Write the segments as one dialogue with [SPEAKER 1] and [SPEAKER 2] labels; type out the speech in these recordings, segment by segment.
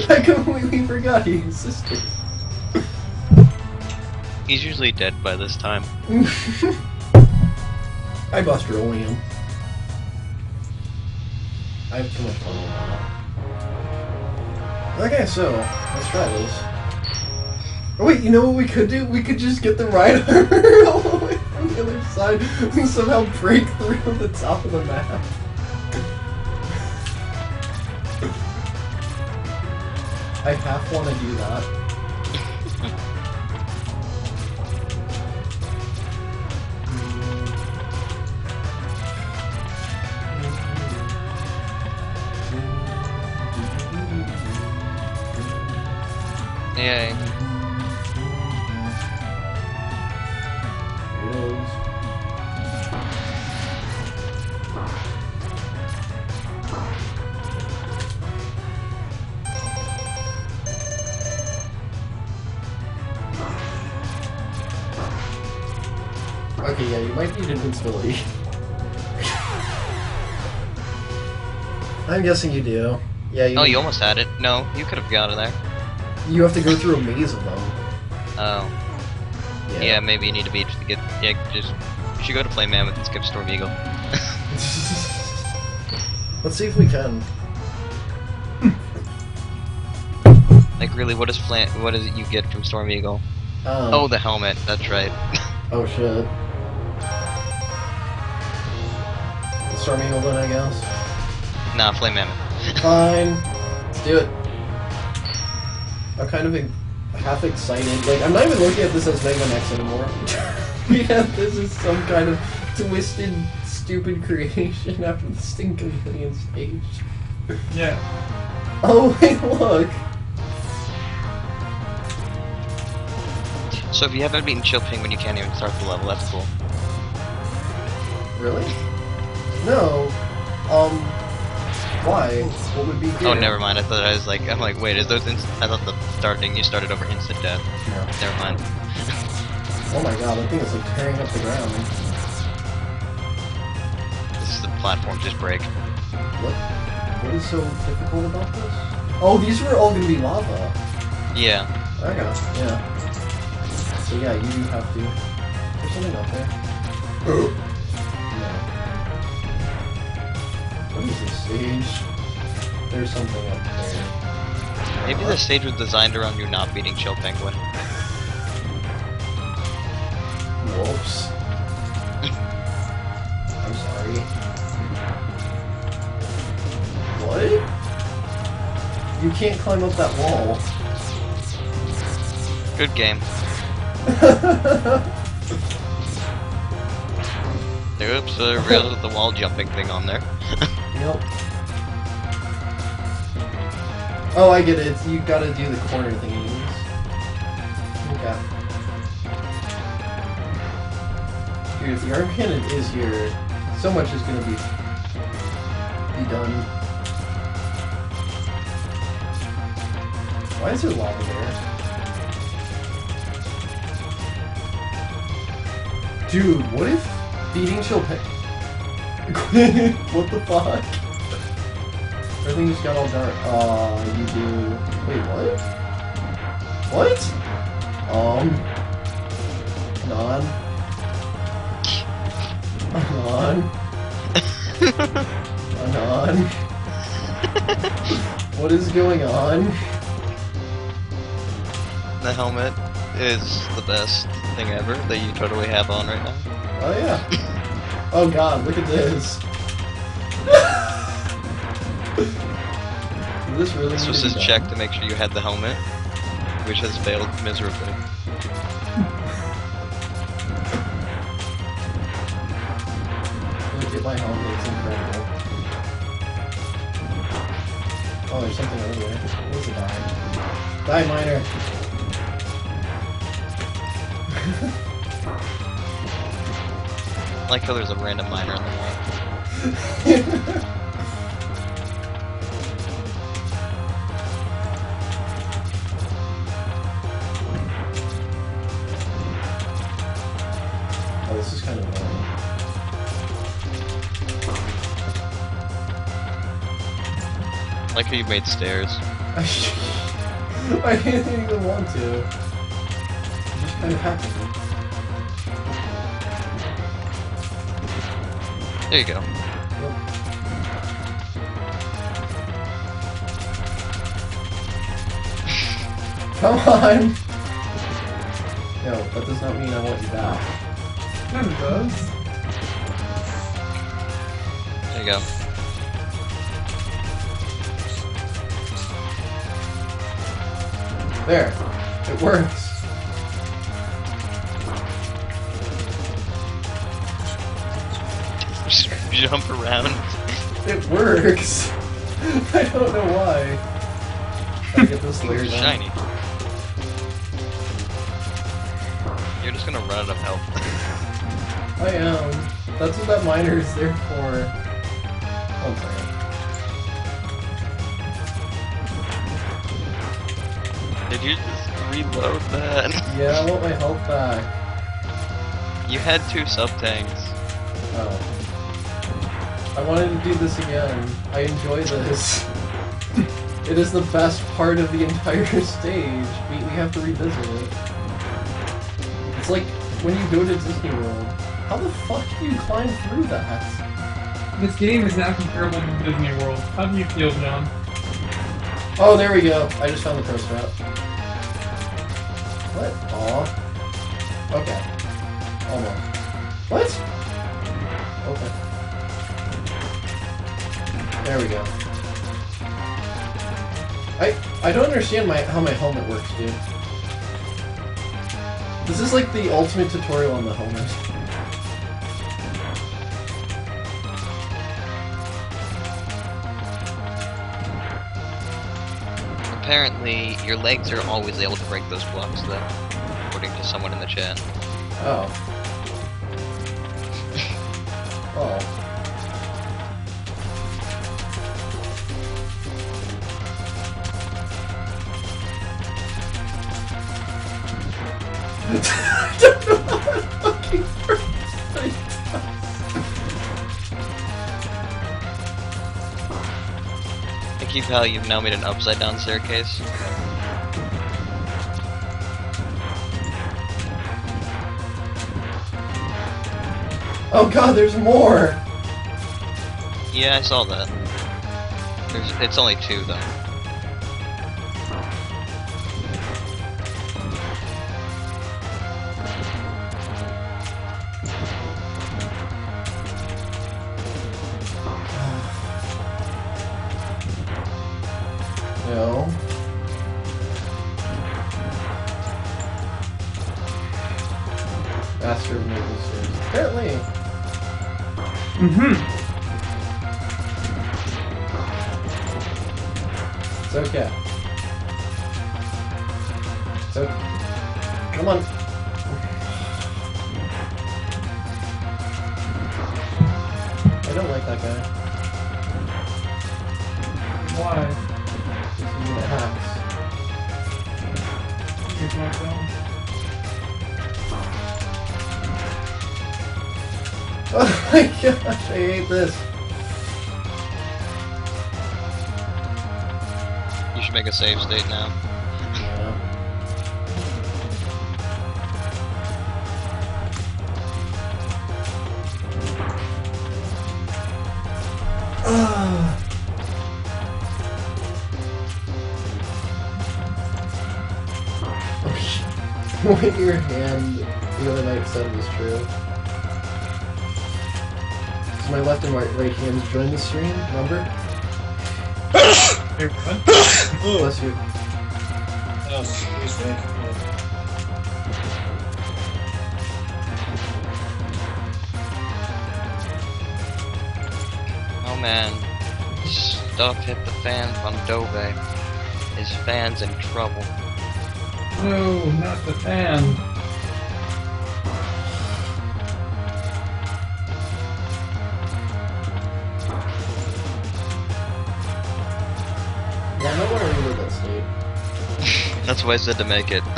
[SPEAKER 1] I completely forgot he existed.
[SPEAKER 2] He's usually dead by this time.
[SPEAKER 1] I bust rolling him. I have too much fun with that. Okay, so let's try this. Oh wait, you know what we could do? We could just get the right armor all the way from the other side and somehow break through the top of the map. I half want to do that.
[SPEAKER 2] Yay.
[SPEAKER 1] Okay, yeah, you might need invincibility. I'm guessing you do. Yeah, you.
[SPEAKER 2] Oh, you almost had it. No, you could have got it there.
[SPEAKER 1] You have to go through a maze of them.
[SPEAKER 2] Oh. Yeah, maybe you need to be to get. Yeah, just you should go to Flame Mammoth and skip Storm Eagle.
[SPEAKER 1] Let's see if we can.
[SPEAKER 2] Like, really, what is it you get from Storm Eagle? Oh, the helmet. That's right.
[SPEAKER 1] Oh shit. The Storm Eagle then, I guess.
[SPEAKER 2] Nah, Flame Mammoth.
[SPEAKER 1] Fine. Let's do it. I'm kind of half excited. Like, I'm not even looking at this as Mega Nex anymore. Yeah, this is some kind of twisted, stupid creation after the Sting Chameleon stage.
[SPEAKER 3] Yeah.
[SPEAKER 1] Oh, wait, look.
[SPEAKER 2] So if you haven't beaten Chill Penguin, you can't even start the level. That's cool.
[SPEAKER 1] Really? No. Why? What would be here?
[SPEAKER 2] Oh, never mind. I thought I'm like, wait, is those? I thought you started over instant death.
[SPEAKER 1] No.
[SPEAKER 2] Never mind.
[SPEAKER 1] Oh my god, that thing is like tearing up the ground.
[SPEAKER 2] This is the platform just break.
[SPEAKER 1] What is so difficult about this? Oh, these were all gonna be lava.
[SPEAKER 2] Yeah.
[SPEAKER 1] Okay, yeah. So yeah, you do have to. There's something up there. No. What is this stage? There's something up there.
[SPEAKER 2] Maybe the stage was designed around you not beating Chill Penguin.
[SPEAKER 1] Whoops. I'm sorry. What? You can't climb up that wall.
[SPEAKER 2] Good game. Oops, real the wall jumping thing on there.
[SPEAKER 1] Yep. Oh, I get it. You gotta do the corner thingies. Okay. Dude, if the arm cannon is here, so much is gonna be done. Why is there lava there? Dude, what if beating Chill Penguin? What the fuck? Everything just got all dark. You do. Wait, what? What? Non. Anon. What is going on?
[SPEAKER 2] The helmet is the best thing ever that you totally have on right now.
[SPEAKER 1] Oh yeah. Oh god, look at this. This
[SPEAKER 2] was his check to make sure you had the helmet, which has failed miserably.
[SPEAKER 1] Look at my helmet, it's incredible. Oh, there's something over there. What's a die? Die miner!
[SPEAKER 2] I like how there's a random miner in the wall.
[SPEAKER 1] Oh, this is kind of annoying.
[SPEAKER 2] Like how you made stairs.
[SPEAKER 1] I didn't even want to. It just kind of happened.
[SPEAKER 2] There you go.
[SPEAKER 1] Come on! No, that does not mean I want you back.
[SPEAKER 3] Yeah, it does.
[SPEAKER 2] There you go.
[SPEAKER 1] There. It works.
[SPEAKER 2] Just jump around.
[SPEAKER 1] It works! I don't know why. Gotta get this layer done.
[SPEAKER 2] Shiny. You're just gonna run out of health.
[SPEAKER 1] I am. That's what that miner is there for. One second.
[SPEAKER 2] Did you just reload that?
[SPEAKER 1] Yeah, I want my health back.
[SPEAKER 2] You had 2 sub-tanks.
[SPEAKER 1] Oh. I wanted to do this again. I enjoy this. It is the best part of the entire stage. We have to revisit it. It's like when you go to Disney World. How the fuck do you climb through that?
[SPEAKER 3] This game is not comparable to Disney World. How do you feel, John?
[SPEAKER 1] Oh, there we go. I just found the pro strap. What? Aw. Okay. Almost. What? Okay. There we go. I don't understand how my helmet works, dude. This is like the ultimate tutorial on the helmet.
[SPEAKER 2] Apparently, your legs are always able to break those blocks, though, according to someone in the chat.
[SPEAKER 1] Oh. Oh. I don't know how that fucking works.
[SPEAKER 2] I keep how you've now made an upside down staircase.
[SPEAKER 1] Oh god, there's more!
[SPEAKER 2] Yeah, I saw that. It's only 2, though.
[SPEAKER 1] No. Master of Maple Stairs. Apparently. It's okay. It's okay. Come on. I don't like that guy.
[SPEAKER 3] Why?
[SPEAKER 1] He's an axe.
[SPEAKER 3] Here's my phone.
[SPEAKER 1] Oh my gosh, I hate this.
[SPEAKER 2] You should make a save state now.
[SPEAKER 1] Yeah. When your hand, the other night said was true. So my left and right hands join the stream, remember?
[SPEAKER 3] Here, what?
[SPEAKER 1] Bless you.
[SPEAKER 4] Oh, excuse me.
[SPEAKER 2] Oh man. Stuff hit the fan from Dove. His fan's in trouble.
[SPEAKER 3] No, not the fan.
[SPEAKER 1] Yeah, I don't want to relive that state.
[SPEAKER 2] That's why I said to make it.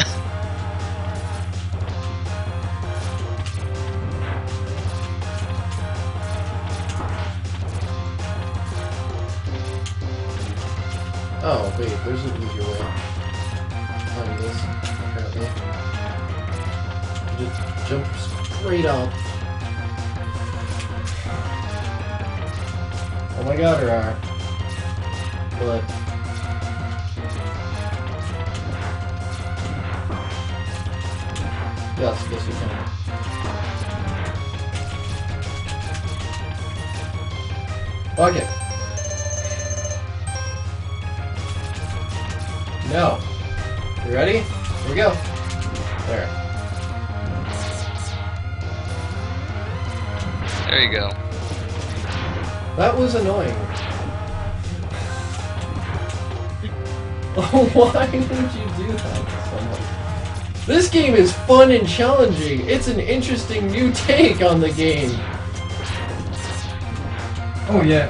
[SPEAKER 1] Oh, wait, there's a way. Behind this, apparently. Just jump straight up. Oh my god, Rar. What? Yes, you can. Okay. No. You ready? Here we go. There.
[SPEAKER 2] There you go.
[SPEAKER 1] That was annoying. Oh, why would you do that to someone? This game is fun and challenging. It's an interesting new take on the game.
[SPEAKER 3] Oh yeah.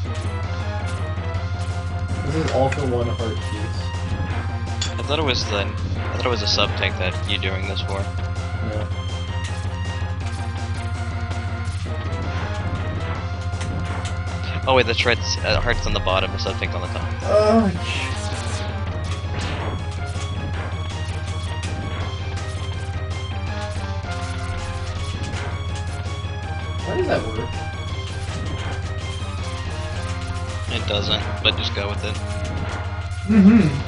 [SPEAKER 1] This is all for one heart piece.
[SPEAKER 2] I thought it was a sub tank that you're doing this for.
[SPEAKER 1] No.
[SPEAKER 2] Oh wait, that's right. Heart's on the bottom, the sub tank's on the top.
[SPEAKER 1] Oh, how does that work?
[SPEAKER 2] It doesn't, but just go with it.
[SPEAKER 3] Mm-hmm.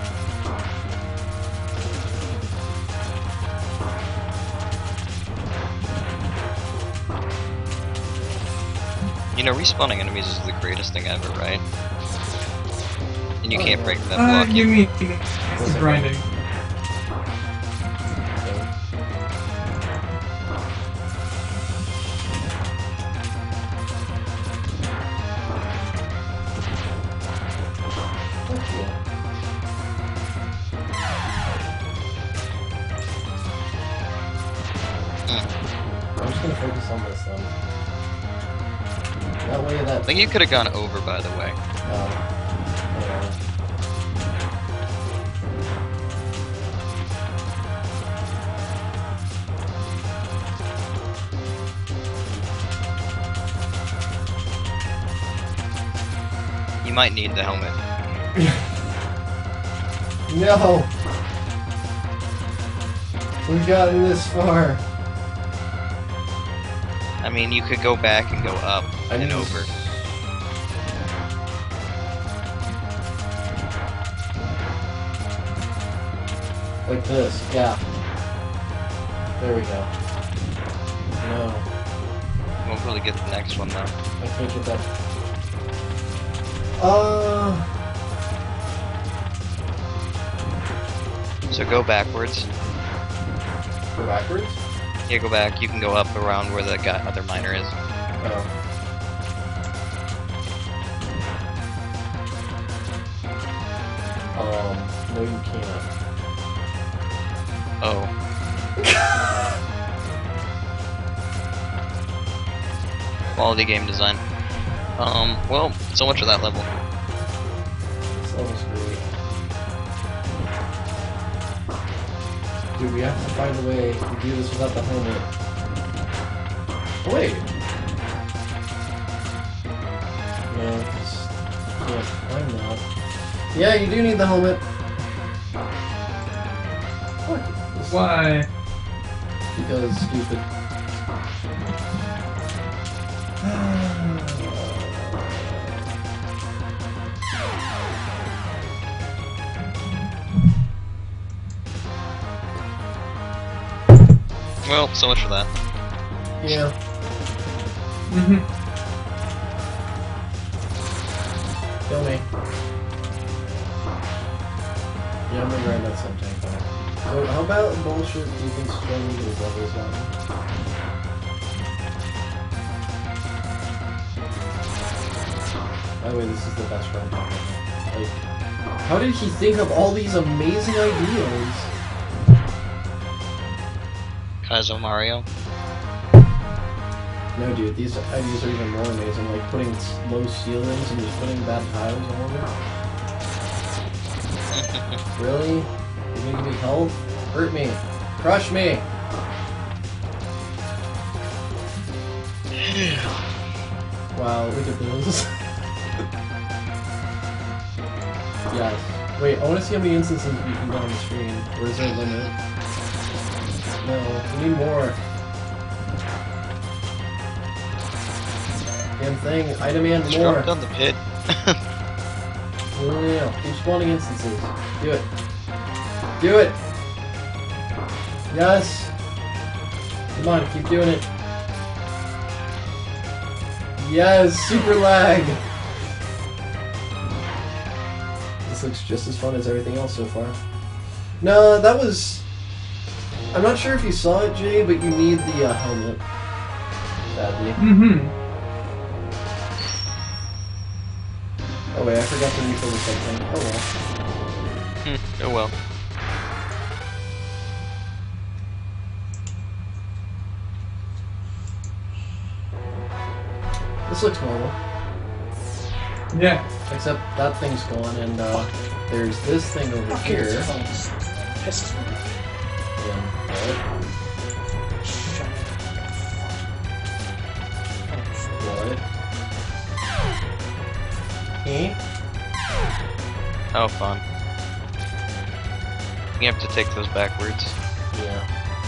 [SPEAKER 2] You know, respawning enemies is the greatest thing ever, right? And you
[SPEAKER 1] Oh,
[SPEAKER 2] can't
[SPEAKER 1] yeah.
[SPEAKER 2] break that block.
[SPEAKER 3] You mean this is grinding.
[SPEAKER 1] I'm just gonna focus on this then. That way
[SPEAKER 2] I
[SPEAKER 1] that...
[SPEAKER 2] think you could have gone over, by the way. You might need the helmet.
[SPEAKER 1] No! We've gotten this far.
[SPEAKER 2] I mean, you could go back and go up and over.
[SPEAKER 1] Like this, yeah. There we go. No,
[SPEAKER 2] You won't really get the next one though.
[SPEAKER 1] I can't get that.
[SPEAKER 2] So go backwards.
[SPEAKER 1] Go backwards?
[SPEAKER 2] Here, go back. You can go up around where the other miner is.
[SPEAKER 1] Oh. No you can't.
[SPEAKER 2] Oh. Quality game design. Well, so much for that level.
[SPEAKER 1] This level's great. Dude, we have to find a way to do this without the helmet. Oh, wait! No, because you can't climb that. Yeah, you do need the helmet. Fuck.
[SPEAKER 3] Why?
[SPEAKER 1] Because stupid.
[SPEAKER 2] Well, so much for that.
[SPEAKER 1] Yeah.
[SPEAKER 3] Mm-hmm.
[SPEAKER 1] Kill me. Yeah, I'm gonna grind that sub tank back. So how about bullshit do you think struggling to his levels down? By the way, this is the best run. Like, how did he think of all these amazing ideas?
[SPEAKER 2] Kaizo Mario.
[SPEAKER 1] No, dude, these ideas are even more amazing. Like putting low ceilings and just putting bad tiles all over. Really? You're gonna give me health? Hurt me. Crush me! Wow, look at this. Yes, Wait, I want to see how many instances we can go on the screen. Or is there a limit? No, we need more. Damn thing, I demand
[SPEAKER 2] Just
[SPEAKER 1] more.
[SPEAKER 2] drop down the pit.
[SPEAKER 1] No, keep spawning instances. Do it. Do it! Yes! Come on, keep doing it. Yes, super lag! This looks just as fun as everything else so far. No, that was... I'm not sure if you saw it, Jay, but you need the helmet. Sadly.
[SPEAKER 3] Mm-hmm.
[SPEAKER 1] Oh wait, I forgot to refill the thing. Oh well.
[SPEAKER 2] Oh well.
[SPEAKER 1] This looks normal.
[SPEAKER 3] Yeah.
[SPEAKER 1] Except that thing's gone, and there's this thing over here.
[SPEAKER 4] Pisses me off.
[SPEAKER 1] And,
[SPEAKER 4] Shut up.
[SPEAKER 1] what? Eh?
[SPEAKER 2] Oh, fun. You have to take those backwards.
[SPEAKER 1] Yeah.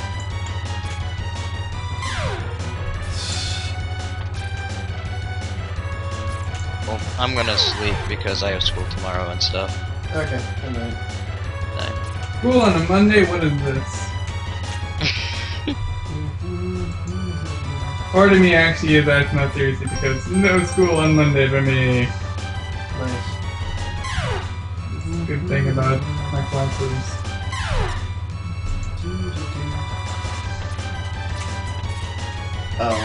[SPEAKER 2] Well, I'm gonna sleep because I have school tomorrow and stuff.
[SPEAKER 1] Okay, good night.
[SPEAKER 2] Night.
[SPEAKER 3] School on a Monday? What is this? Part of me actually is asking that seriously because no school on Monday for me.
[SPEAKER 1] Nice.
[SPEAKER 3] Good thing about my classes.
[SPEAKER 1] Oh.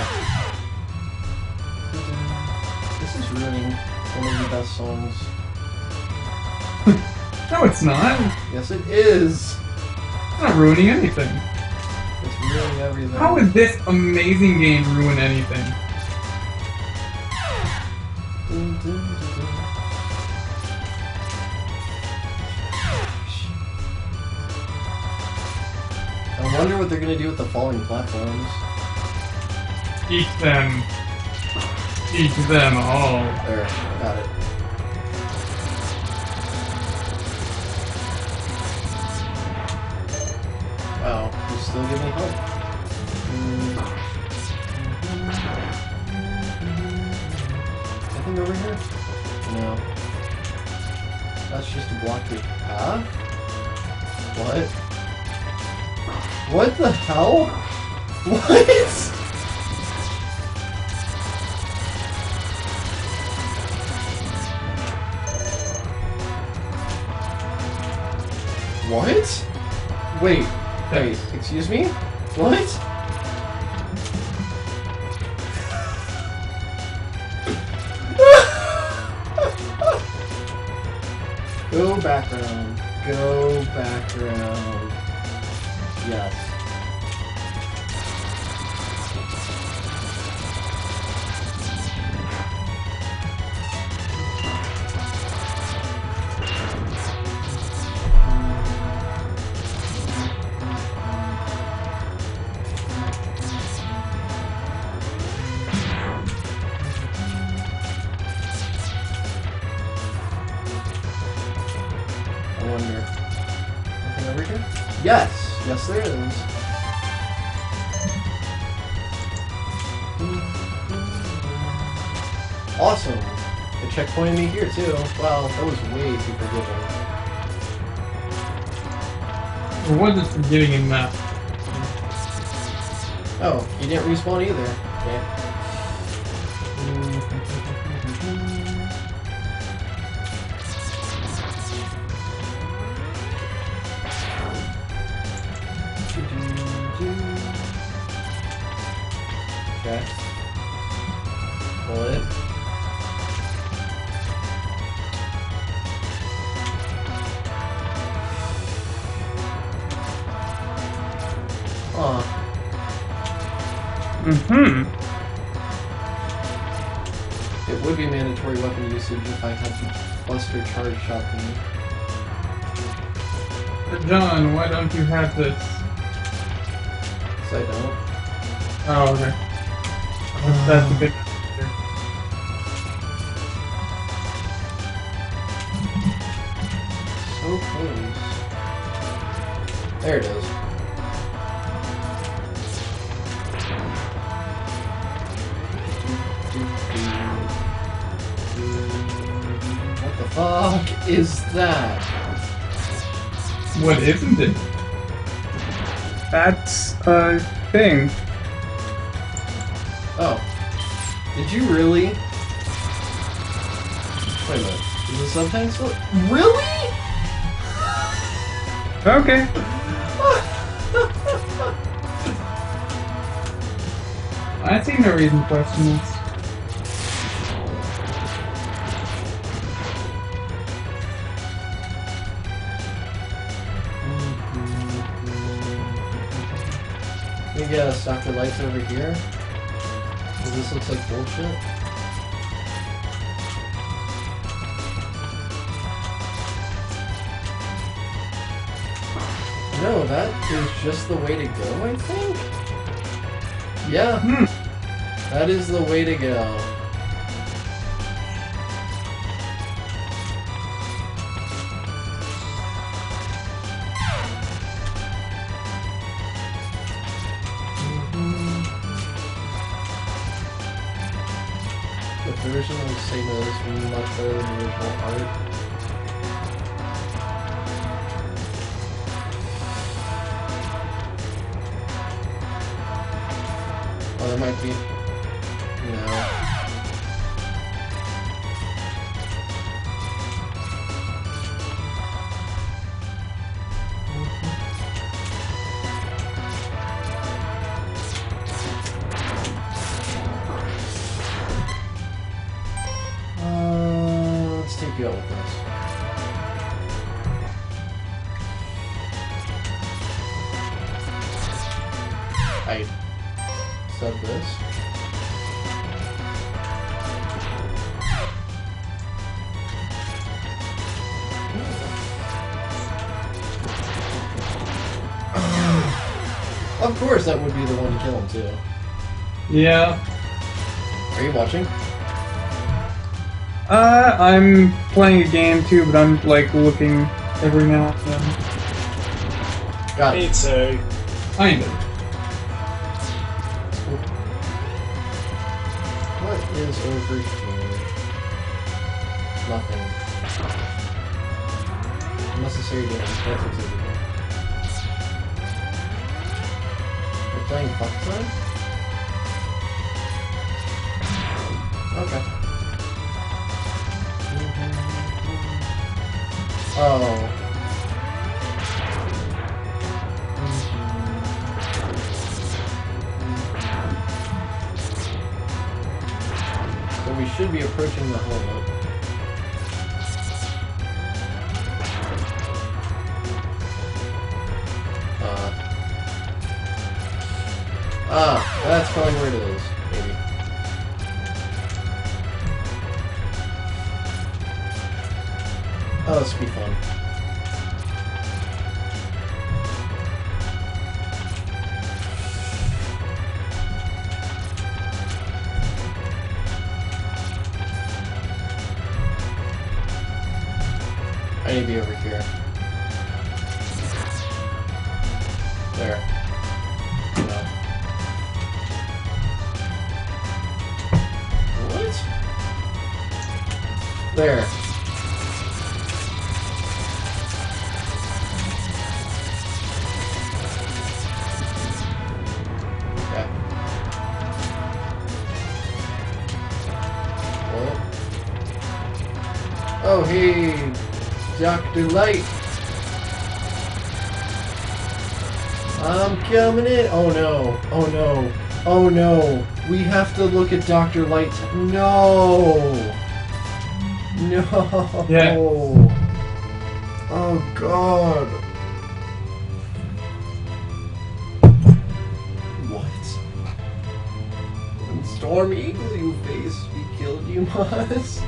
[SPEAKER 1] This is ruining one of the best songs.
[SPEAKER 3] No, it's not.
[SPEAKER 1] Yes, it is!
[SPEAKER 3] It's not ruining anything.
[SPEAKER 1] It's ruining everything.
[SPEAKER 3] How would this amazing game ruin anything?
[SPEAKER 1] I wonder what they're gonna do with the falling platforms.
[SPEAKER 3] Eat them. Eat them all.
[SPEAKER 1] There, got it. Wow, you still give me help. Anything over here? No. That's just to block the path? What? What the hell? What? What? Wait, excuse me? What? Go background. Go background. Yes. I wonder. Anything over here? Yes! Yes, there is. Awesome! It checkpointed me here too. Wow, that was way too forgiving.
[SPEAKER 3] Or was it forgetting in that?
[SPEAKER 1] Oh, you didn't respawn either. Okay. Okay. Pull it. Aw.
[SPEAKER 3] Mm-hmm.
[SPEAKER 1] It would be mandatory weapon usage if I had to Buster charge shot them.
[SPEAKER 3] But John, why don't you have this?
[SPEAKER 1] So I don't.
[SPEAKER 3] Oh, okay. That's a good answer.
[SPEAKER 1] So so close. There it is. What the fuck is that?
[SPEAKER 3] What isn't it?
[SPEAKER 5] That's a thing.
[SPEAKER 1] Oh. Did you really? Wait a minute. Is the subtext what? Really?
[SPEAKER 5] Okay.
[SPEAKER 3] I see no reason to question this.
[SPEAKER 1] We guess Dr. Light's over here. So this looks like bullshit. No, that is just the way to go, I think? Yeah. That is the way to go. The version of Sigma is much better than the original art. Oh, there might be. No. Let's take you out with this. I said this. Of course, that would be the one to kill him too.
[SPEAKER 3] Yeah.
[SPEAKER 1] Are you watching?
[SPEAKER 5] I'm playing a game too, but I'm like looking every now and then.
[SPEAKER 1] Got it.
[SPEAKER 4] Me too.
[SPEAKER 3] Kind of.
[SPEAKER 1] What is over here? Nothing. Unnecessary damage. That's what's over here. We're playing fuck time? Okay. Oh. So we should be approaching the helmet. That's probably where it is, maybe. Oh, this will be fun. I need to be over here. There. No. What? There. Okay. What? Oh, hey, Dr. Light. I'm coming in. Oh no. Oh no. Oh no. We have to look at Dr. Light. No. No.
[SPEAKER 3] Yeah.
[SPEAKER 1] Oh god. What? When Storm Eagle you face, we killed you must.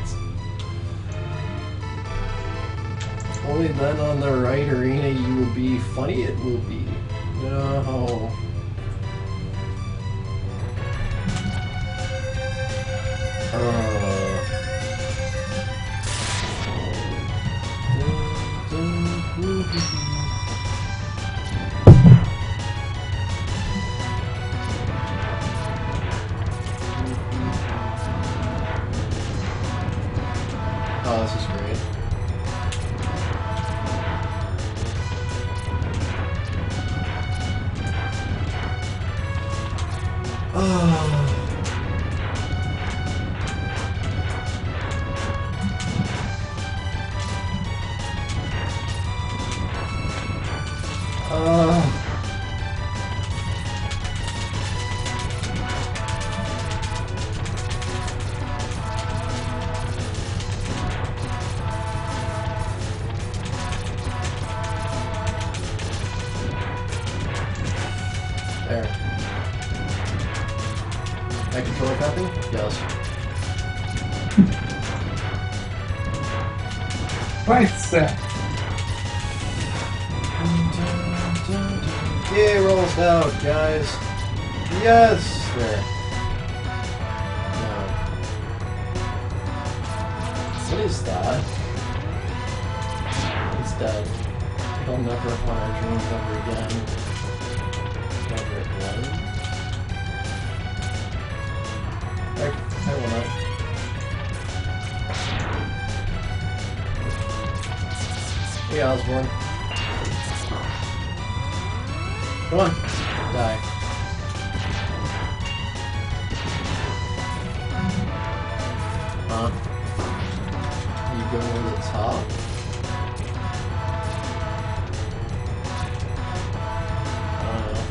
[SPEAKER 1] Only then on the right arena you will be. Funny it will be. No. There. I control crapping? Yes.
[SPEAKER 5] Right set.
[SPEAKER 1] Yay, rolls out, guys. Yes! There. No. What is that? It's dead. He'll never want our dreams ever again. Never again. I will not. Hey, Osborne. Come on. Die. Huh? You go over the top? I don't know.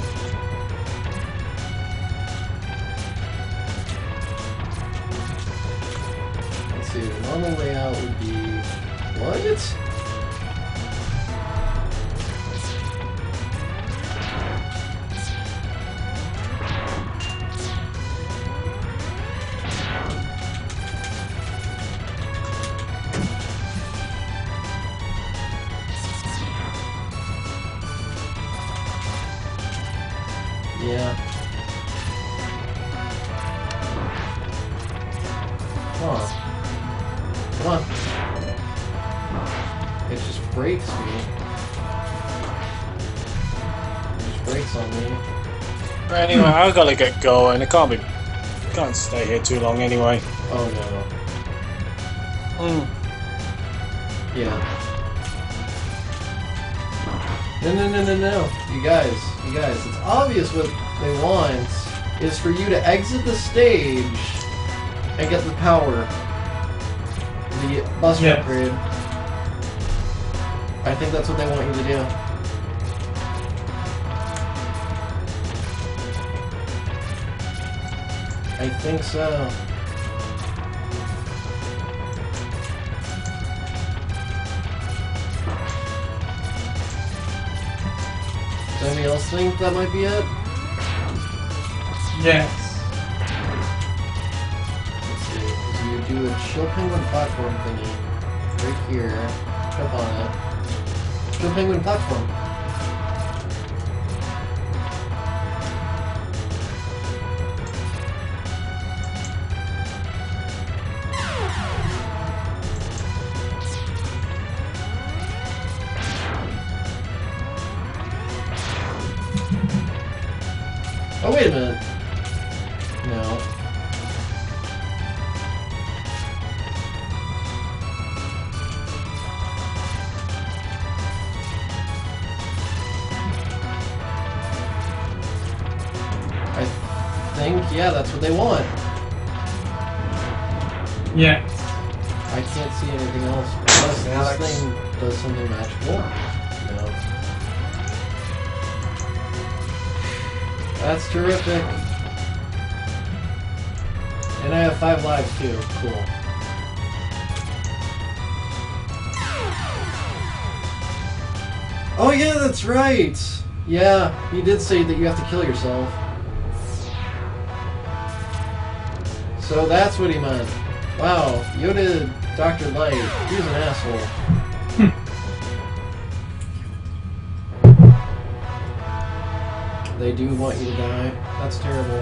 [SPEAKER 1] Let's see, the normal layout would be... What? Yeah. Come on. Come on. It just breaks me. It just breaks on me.
[SPEAKER 4] Right, anyway, I've got to get going. I can't stay here too long anyway.
[SPEAKER 1] Oh no. Yeah. No. You guys, it's obvious what they want is for you to exit the stage and get the power. The buster upgrade. I think that's what they want you to do. I think so. Does anybody else think that might be it?
[SPEAKER 3] Yes.
[SPEAKER 1] Let's see. So you do a chill penguin platform thingy right here. Jump on it. Chill penguin platform. Oh, wait a minute. No. I think, yeah, that's what they want.
[SPEAKER 3] Yes.
[SPEAKER 1] I can't see anything else unless this thing does something magical. No. That's terrific. And I have 5 lives too. Cool. Oh yeah, that's right! Yeah, he did say that you have to kill yourself. So that's what he meant. Wow, Yoda Dr. Light, he was an asshole. They do want you to die. That's terrible.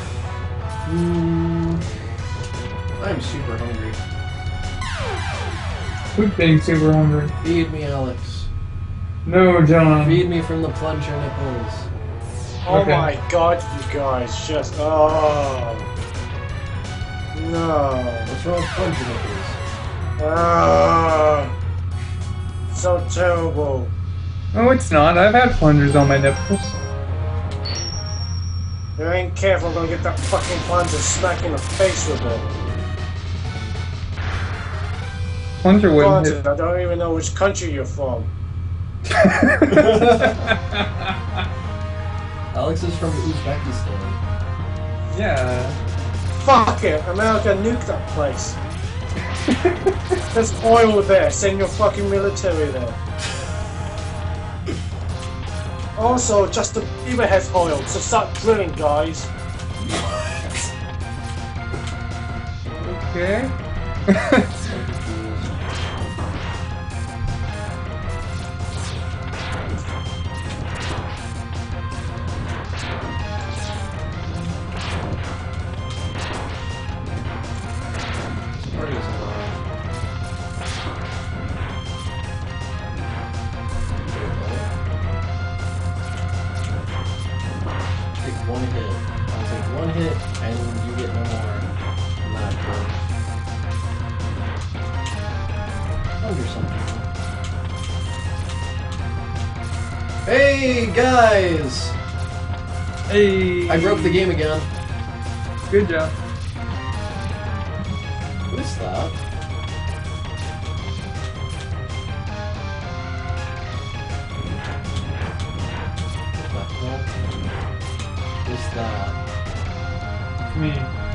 [SPEAKER 1] I'm super hungry.
[SPEAKER 5] Quit being super hungry.
[SPEAKER 1] Feed me, Alex.
[SPEAKER 5] No, John.
[SPEAKER 1] Feed me from the plunger nipples.
[SPEAKER 4] Oh
[SPEAKER 5] Okay.
[SPEAKER 4] my god, you guys just. Oh. No.
[SPEAKER 1] What's wrong with plunger nipples?
[SPEAKER 4] Ah. So terrible.
[SPEAKER 5] No, it's not. I've had plungers on my nipples.
[SPEAKER 4] If I ain't careful, I'm gonna get that fucking plunger smack in the face with it.
[SPEAKER 5] Plunger wouldn't
[SPEAKER 4] Granted,
[SPEAKER 5] hit.
[SPEAKER 4] I don't even know which country you're from.
[SPEAKER 1] Alex is from Uzbekistan.
[SPEAKER 5] Yeah.
[SPEAKER 4] Fuck it, America nuked that place. There's oil there, send your fucking military there. Also, Justin Bieber has oil, so start drilling, guys.
[SPEAKER 5] Okay.
[SPEAKER 1] Take one hit. I'll take one hit, and you get no more. Not good. Under something. Hey guys!
[SPEAKER 5] Hey.
[SPEAKER 1] I broke the game again.
[SPEAKER 5] Good job.
[SPEAKER 1] What is that? What the hell is that?
[SPEAKER 5] Me.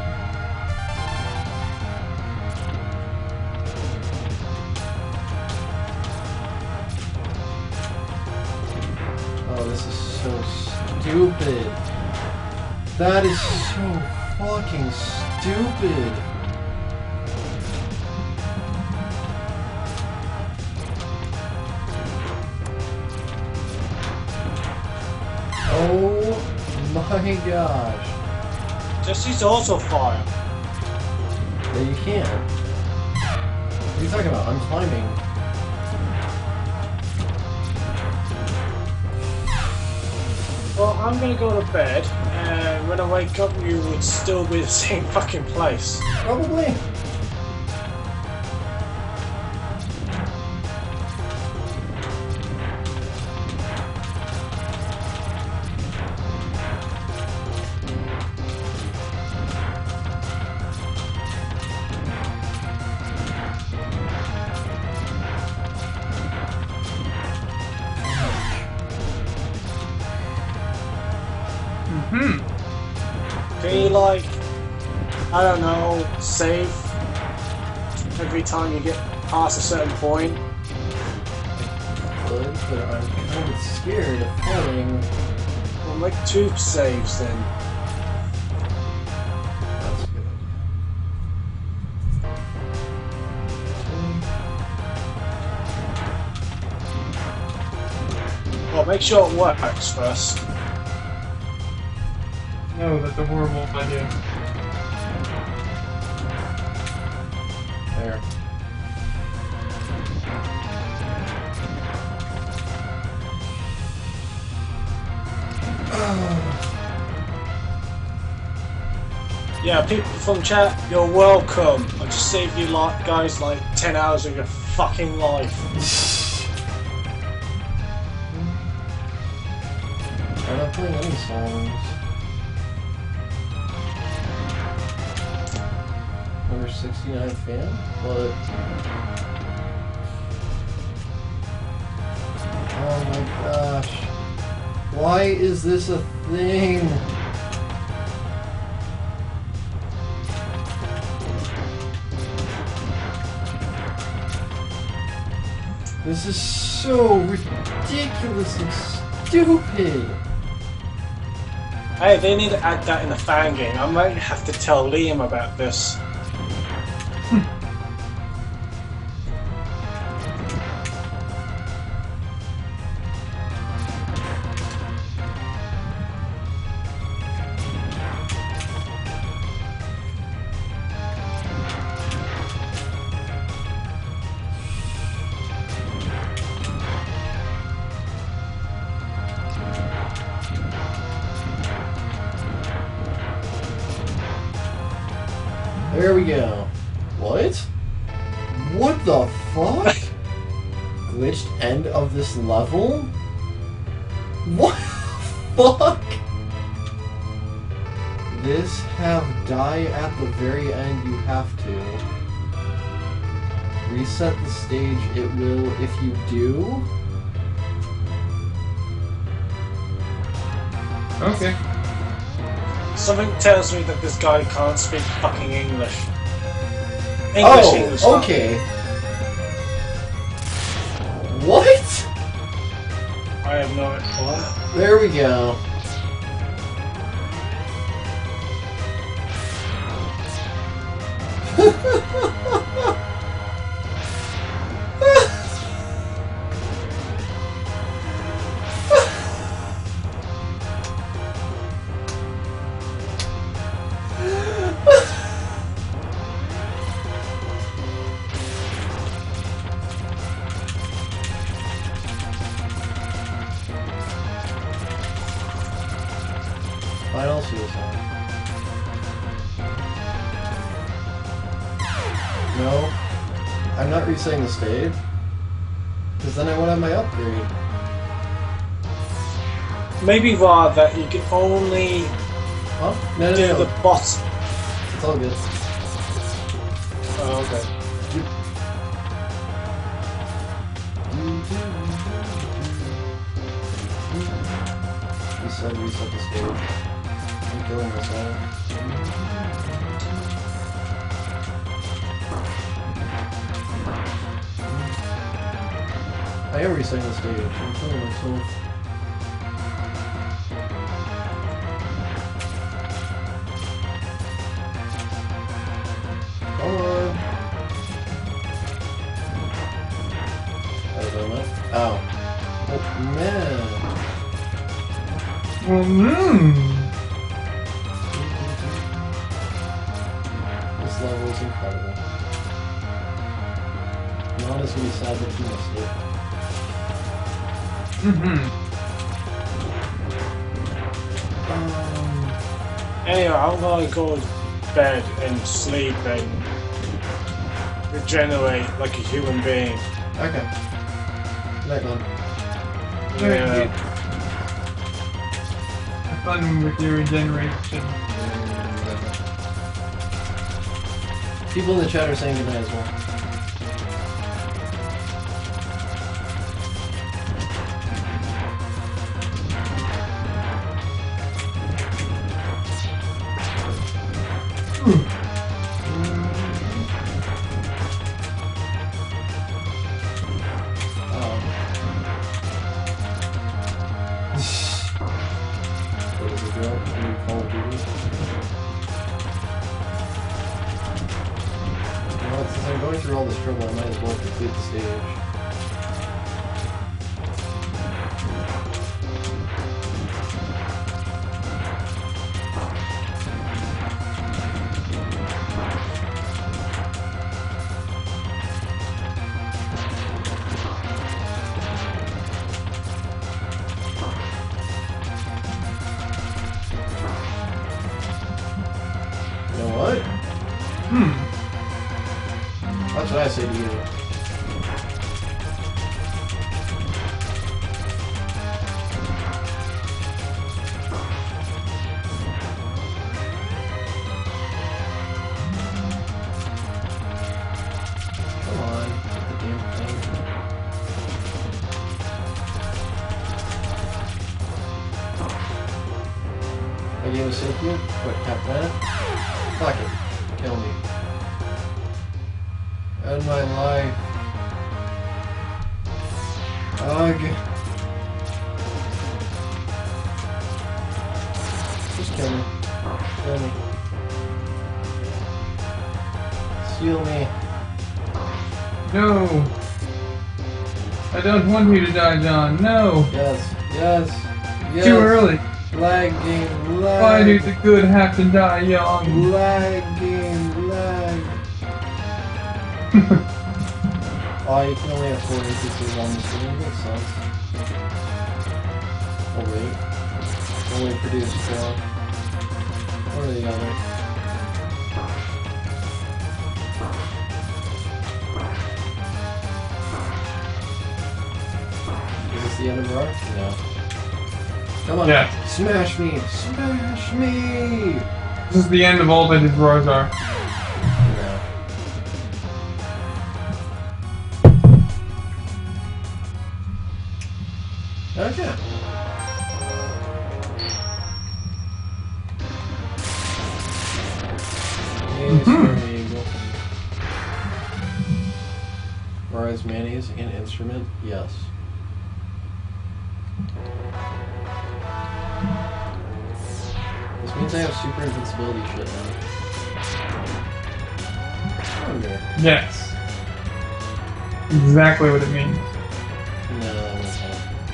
[SPEAKER 1] Oh, this is so stupid. That is so fucking stupid. Oh my gosh.
[SPEAKER 4] Jesse's also fire.
[SPEAKER 1] Yeah, you can't. What are you talking about? I'm climbing.
[SPEAKER 4] Well, I'm gonna go to bed, and when I wake up, you would still be the same fucking place.
[SPEAKER 1] Probably.
[SPEAKER 4] Can you, like, I don't know, save every time you get past a certain point?
[SPEAKER 1] Good, but I'm kind of scared of falling.
[SPEAKER 4] Well, make 2 saves then.
[SPEAKER 1] That's a good idea.
[SPEAKER 4] Well, make sure it works first.
[SPEAKER 5] No, that's a horrible idea.
[SPEAKER 1] There.
[SPEAKER 4] Yeah, people from chat, you're welcome. I just saved you guys like 10 hours of your fucking life.
[SPEAKER 1] I'm not playing any songs. Number 69 fan, but oh my gosh, why is this a thing? This is so ridiculously stupid.
[SPEAKER 4] Hey, they need to add that in the fan game. I might have to tell Liam about this.
[SPEAKER 1] There we go. What? What the fuck? Glitched end of this level? What the fuck? This have die at the very end, you have to. Reset the stage, it will if you do.
[SPEAKER 5] Okay.
[SPEAKER 4] Something tells me that this guy can't speak fucking English. English.
[SPEAKER 1] Oh, okay. What?
[SPEAKER 4] I have no idea.
[SPEAKER 1] There we go. Final suicide. No, I'm not resetting the stage, because then I won't have my upgrade.
[SPEAKER 4] Maybe rather you can only
[SPEAKER 1] Huh? No,
[SPEAKER 4] do
[SPEAKER 1] no,
[SPEAKER 4] the
[SPEAKER 1] no.
[SPEAKER 4] boss.
[SPEAKER 1] It's all good.
[SPEAKER 4] Oh, okay.
[SPEAKER 1] Reset the stage. I'm killing myself. I am resetting the stage. I'm killing myself. Come on. Ow. Oh, man. This level is incredible. Not as many sad that you missed it.
[SPEAKER 4] Anyway, I'm gonna go to bed and sleep and regenerate like a human being.
[SPEAKER 1] Okay. Night, man.
[SPEAKER 4] Yeah.
[SPEAKER 5] Have fun with your regeneration.
[SPEAKER 1] People in the chat are saying goodnight as well. What is it, girl? Can you Call of Duty? Well, since I'm going through all this trouble, I might as well complete the stage. You know what? That's what I say to you. Come on, get the damn thing. My game is sentient? What, Cap Planet? Fuck it. Kill me. End my life. Ugh. Just kill me. Kill me. Seal me.
[SPEAKER 5] No! I don't want you to die, John. No!
[SPEAKER 1] Yes. Yes. Yes.
[SPEAKER 5] Too early.
[SPEAKER 1] Lagging. Lag.
[SPEAKER 5] Why do the good have to die young?
[SPEAKER 1] Lagging. Lag. Oh, you can only have 4 instances on the screen. That sucks. Oh wait. Only produce 4. What are the others? the end of our arc? No. Come on.
[SPEAKER 5] Yeah.
[SPEAKER 1] Smash me! Smash me!
[SPEAKER 5] This is the end of all that his roars are.
[SPEAKER 1] No. Okay. Rise mayonnaise and instrument? Yes. This means I have super invincibility shit now. Wonder.
[SPEAKER 5] Yes. Exactly what it means.
[SPEAKER 1] No, that won't help.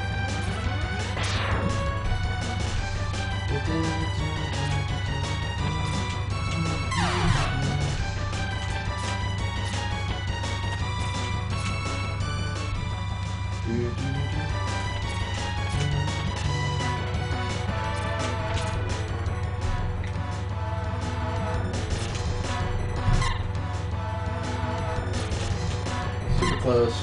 [SPEAKER 1] Super close.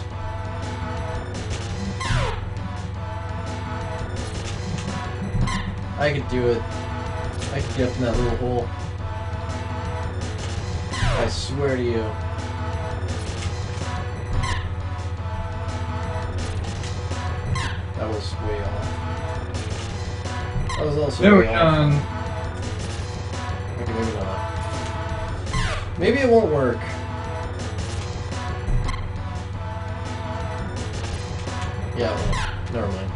[SPEAKER 1] I could do it. I could get up in that little hole. I swear to you. That was way off. That was also
[SPEAKER 5] There we
[SPEAKER 1] way off.
[SPEAKER 5] go.
[SPEAKER 1] Okay, maybe not. Maybe it won't work. Yeah, well, never mind.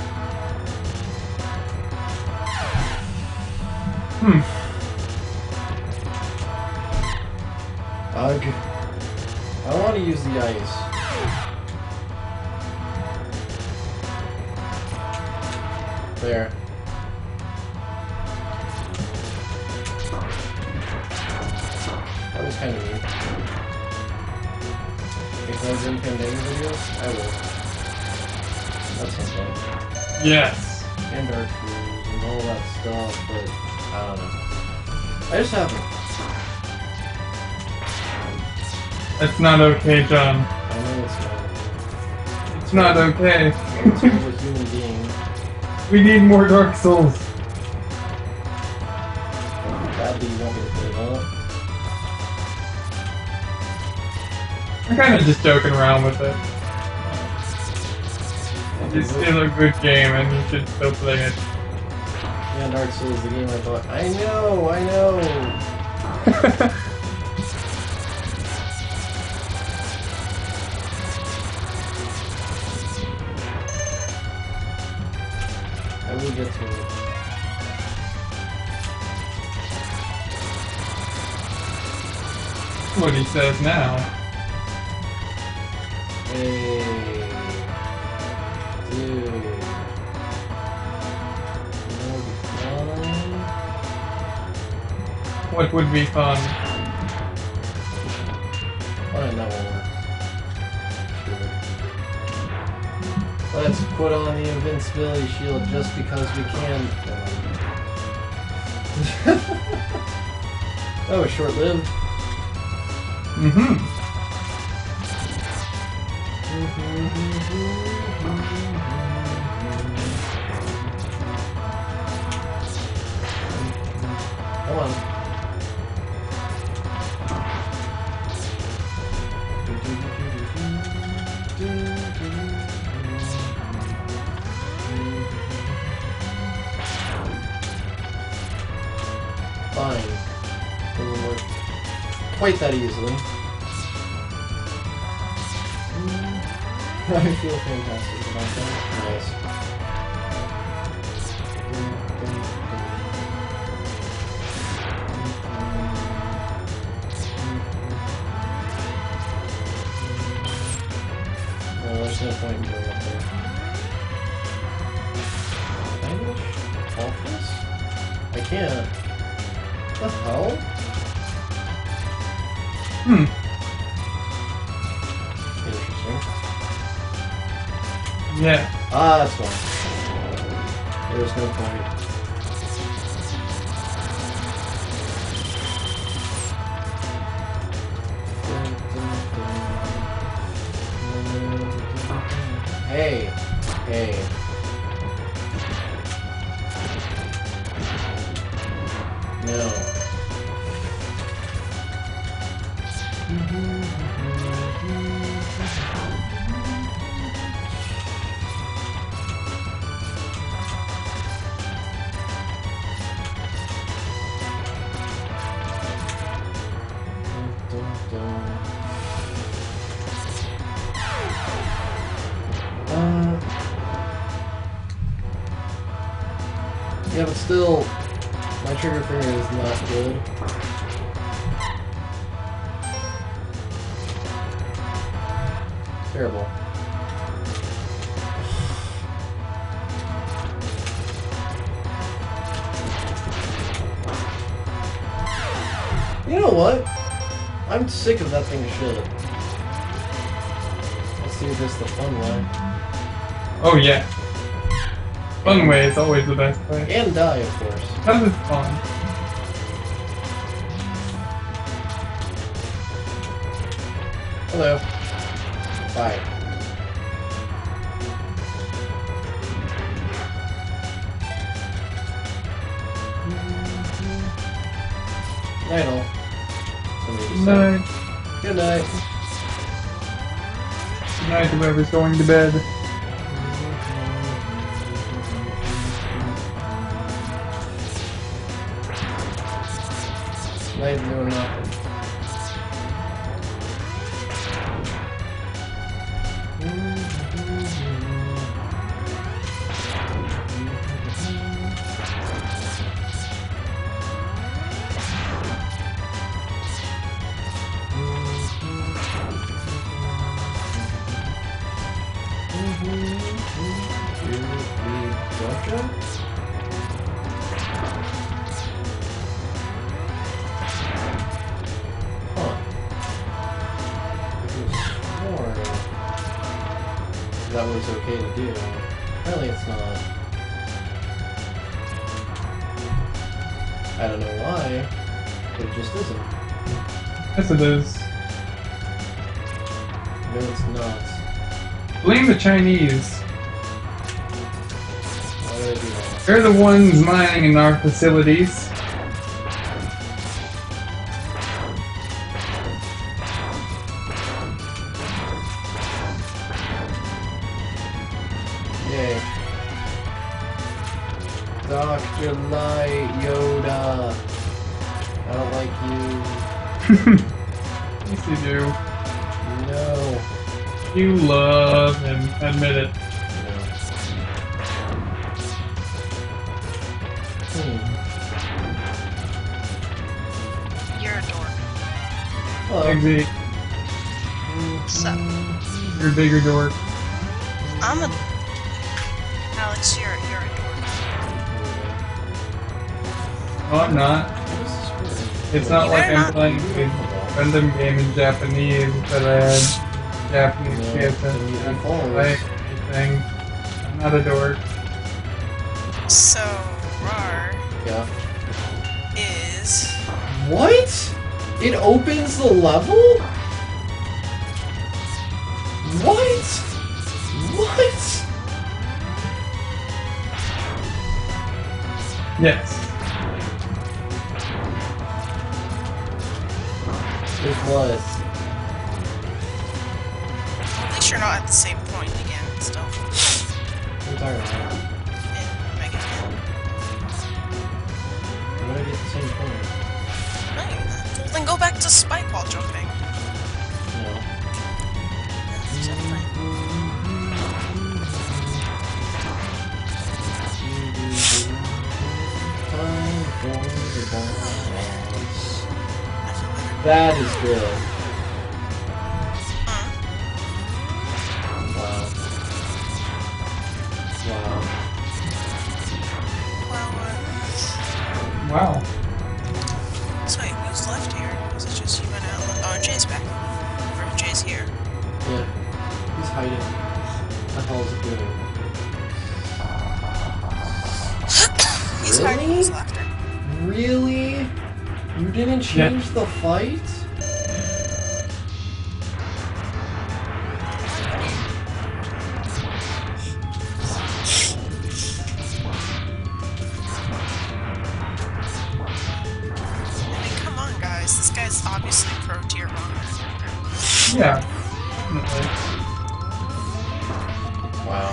[SPEAKER 1] Ugh. I want to use the ice. There. That was kind of neat. If I was in Pandemic videos, I will. That's something.
[SPEAKER 5] Yes.
[SPEAKER 1] And Dark Souls and all that stuff, but I don't know. I just haven't.
[SPEAKER 5] It's not okay, John.
[SPEAKER 1] I know it's not.
[SPEAKER 5] It's not okay.
[SPEAKER 1] It's a human being.
[SPEAKER 5] We need more Dark Souls.
[SPEAKER 1] Badly you want me to put it on.
[SPEAKER 5] I'm kind of just joking around with it. It's still a good game, and you should still play it.
[SPEAKER 1] Yeah, Dark Souls, the game I thought, I know! I will get to it.
[SPEAKER 5] What he says now.
[SPEAKER 1] Hey. Dude.
[SPEAKER 5] What would be fun?
[SPEAKER 1] Fine, that won't work. Sure. Let's put on the invincibility shield just because we can. That was short-lived. Come on. Fine. Doesn't work quite that easily. I feel fantastic about that. Nice. No, there's no point in going up there. Can I go off this? I can't. What the hell? Interesting.
[SPEAKER 5] Yeah.
[SPEAKER 1] Ah, that's fine. There's no point. Hey. Hey. No. Yeah, but still, my trigger finger is not good. Terrible. You know what? I'm sick of that thing of shit. Let's do this the fun way.
[SPEAKER 5] Oh yeah. Fun way is always the best way.
[SPEAKER 1] And die, of course.
[SPEAKER 5] That was fun.
[SPEAKER 1] Hello. Bye. Night all.
[SPEAKER 5] Good night.
[SPEAKER 1] Good night.
[SPEAKER 5] Good night, whoever's going to bed.
[SPEAKER 1] Night doing nothing. That was okay to do. Apparently it's not. I don't know why. It just isn't.
[SPEAKER 5] Yes it is.
[SPEAKER 1] No, it's not.
[SPEAKER 5] Blame the Chinese.
[SPEAKER 1] Why did I do that?
[SPEAKER 5] They're the ones mining in our facilities.
[SPEAKER 1] Yay. Dr. Light Yoda. I don't like you.
[SPEAKER 5] Yes you do.
[SPEAKER 1] No.
[SPEAKER 5] You love him. Admit it.
[SPEAKER 6] You're a dork.
[SPEAKER 1] Hello.
[SPEAKER 5] Exit.
[SPEAKER 6] What's up?
[SPEAKER 5] You're a bigger dork.
[SPEAKER 6] I'm a... Alex, you're a dork.
[SPEAKER 5] No, I'm not. It's not
[SPEAKER 6] You
[SPEAKER 5] like
[SPEAKER 6] better
[SPEAKER 5] I'm
[SPEAKER 6] not.
[SPEAKER 5] playing a random game in Japanese that I had Japanese
[SPEAKER 1] No,
[SPEAKER 5] kids
[SPEAKER 1] then you
[SPEAKER 5] and
[SPEAKER 1] can
[SPEAKER 5] like anything. I'm not a dork.
[SPEAKER 6] So, Rar
[SPEAKER 1] Yeah.
[SPEAKER 6] is...
[SPEAKER 1] What? It opens the level? What? What?
[SPEAKER 5] Yes.
[SPEAKER 1] It was.
[SPEAKER 6] At least you're not at the same point again, still.
[SPEAKER 1] What are you talking about?
[SPEAKER 6] In Mega Man.
[SPEAKER 1] Why did I get the same point?
[SPEAKER 6] Right. Well, then go back to spike while jumping.
[SPEAKER 1] No.
[SPEAKER 6] That's different.
[SPEAKER 1] Time for the boss. That is good. Wow. Wow.
[SPEAKER 5] Wow.
[SPEAKER 6] So wait, who's left here? Is it just you and Alan? Oh, and Jay's back. Or Jay's here.
[SPEAKER 1] Yeah. He's hiding. What the hell is he doing?
[SPEAKER 6] He's
[SPEAKER 1] Really?
[SPEAKER 6] hiding his laughter.
[SPEAKER 1] Really? You didn't change the fight?
[SPEAKER 6] serious. This guy's obviously pro tier wrong.
[SPEAKER 5] Yeah.
[SPEAKER 1] Wow.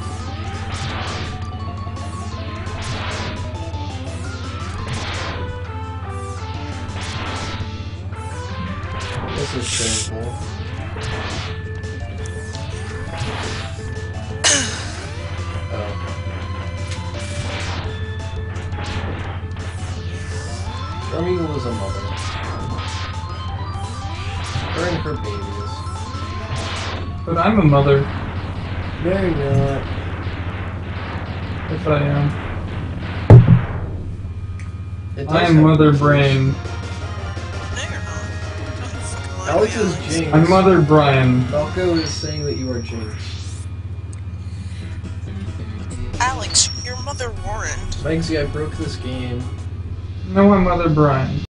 [SPEAKER 1] This is shameful. Oh. Eagle is a mother. Her and her babies.
[SPEAKER 5] But I'm a mother.
[SPEAKER 1] No, you're not.
[SPEAKER 5] Yes, I am.
[SPEAKER 1] It does
[SPEAKER 5] I am
[SPEAKER 1] have
[SPEAKER 5] Mother
[SPEAKER 1] babies.
[SPEAKER 5] Brain.
[SPEAKER 6] No, you're not. Don't fucking lie to
[SPEAKER 1] Alex
[SPEAKER 6] me,
[SPEAKER 1] is
[SPEAKER 6] Alex.
[SPEAKER 1] Jinx.
[SPEAKER 5] I'm Mother Brian.
[SPEAKER 1] Falco is saying that you are Jinx.
[SPEAKER 6] Alex, your mother Warren.
[SPEAKER 1] Banksy, I broke this game.
[SPEAKER 5] No, I'm Mother Brian.